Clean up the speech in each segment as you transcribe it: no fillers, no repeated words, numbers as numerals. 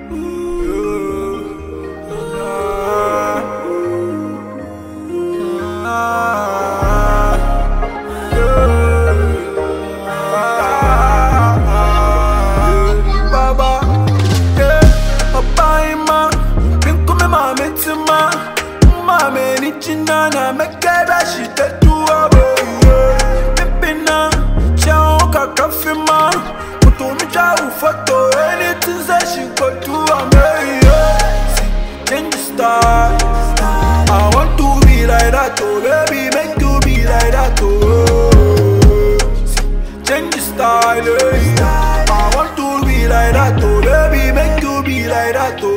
I want to be like that, oh baby, make you be like that, oh. Change the style, eh? I want to be like that, oh baby, make you be like that, oh.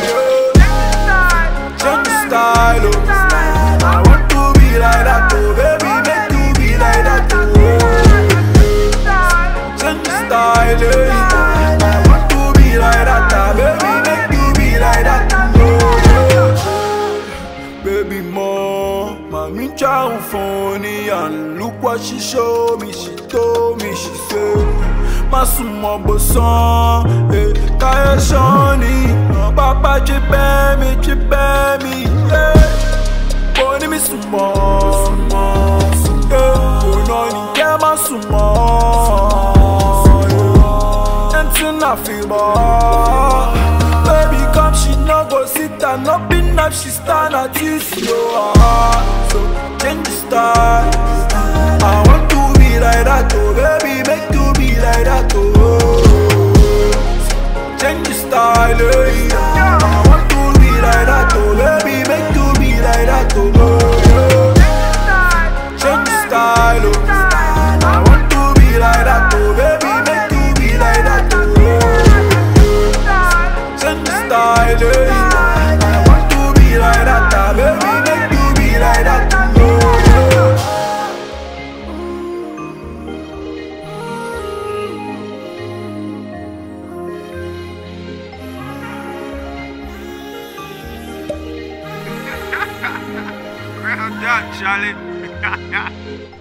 Change the style, oh. I want to be like that, oh baby, make you be like that, oh. Change the style, eh? I want to be like that, oh baby, make you be like that, oh. Baby more, mommy chow funny, and look what she showed me. She told me, she said, Masumo boson, kaya shoni, papa chipe me, yeah. Boni mi sumo, unoni kema sumo, entin na fibo. Baby come, she no go sit and up in up, she stand at this, yo. So change the style. I want to be like that, oh baby, make you be like that, oh. Change the style, eh? I want to be like that, oh baby, make you be like that, oh. Change the style, oh. I want to be like that, oh baby, make you be like that, oh. Change the style, eh? I want to be like that, oh baby, make you be like that, oh. Well done, Charlie.